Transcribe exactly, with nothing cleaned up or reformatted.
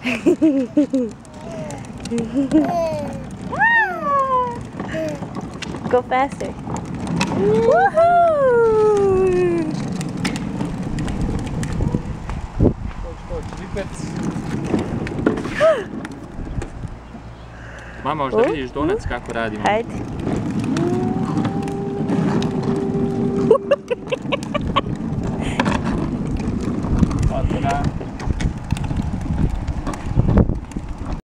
Go faster. Woohoo! Mama, možda vidiš donac kako radimo. Hajde.